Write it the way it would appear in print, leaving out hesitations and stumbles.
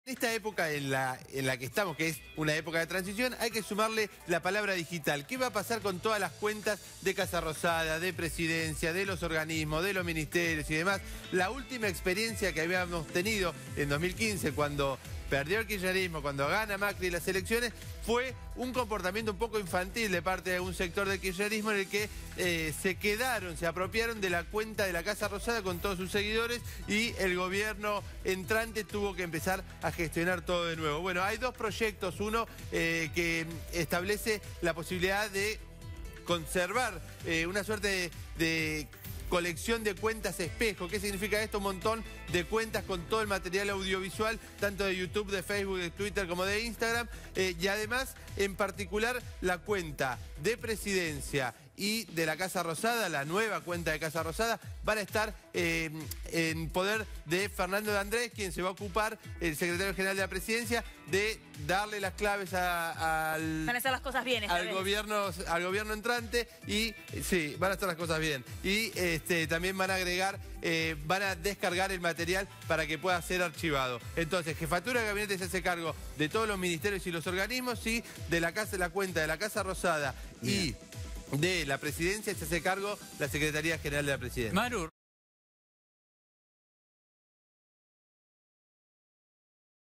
En esta época en la que estamos, que es una época de transición, hay que sumarle la palabra digital. ¿Qué va a pasar con todas las cuentas de Casa Rosada, de Presidencia, de los organismos, de los ministerios y demás? La última experiencia que habíamos tenido en 2015, cuando perdió el kirchnerismo, cuando gana Macri las elecciones, fue un comportamiento un poco infantil de parte de un sector del kirchnerismo en el que se apropiaron de la cuenta de la Casa Rosada con todos sus seguidores y el gobierno entrante tuvo que empezar a gestionar todo de nuevo. Bueno, hay dos proyectos, uno que establece la posibilidad de conservar una suerte de colección de cuentas espejo. ¿Qué significa esto? Un montón de cuentas con todo el material audiovisual, tanto de YouTube, de Facebook, de Twitter como de Instagram. Y además, en particular, la cuenta de Presidencia y de la Casa Rosada, la nueva cuenta de Casa Rosada, van a estar en poder de Fernando de Andrés, quien se va a ocupar, el secretario general de la Presidencia, de darle las claves Van a hacer las cosas bien esta vez. Al gobierno entrante y sí, van a estar las cosas bien. Y también van a agregar, van a descargar el material para que pueda ser archivado. Entonces, Jefatura de Gabinete se hace cargo de todos los ministerios y los organismos, y de la cuenta de la Casa Rosada y de la Presidencia se hace cargo la Secretaría General de la Presidencia. Maru.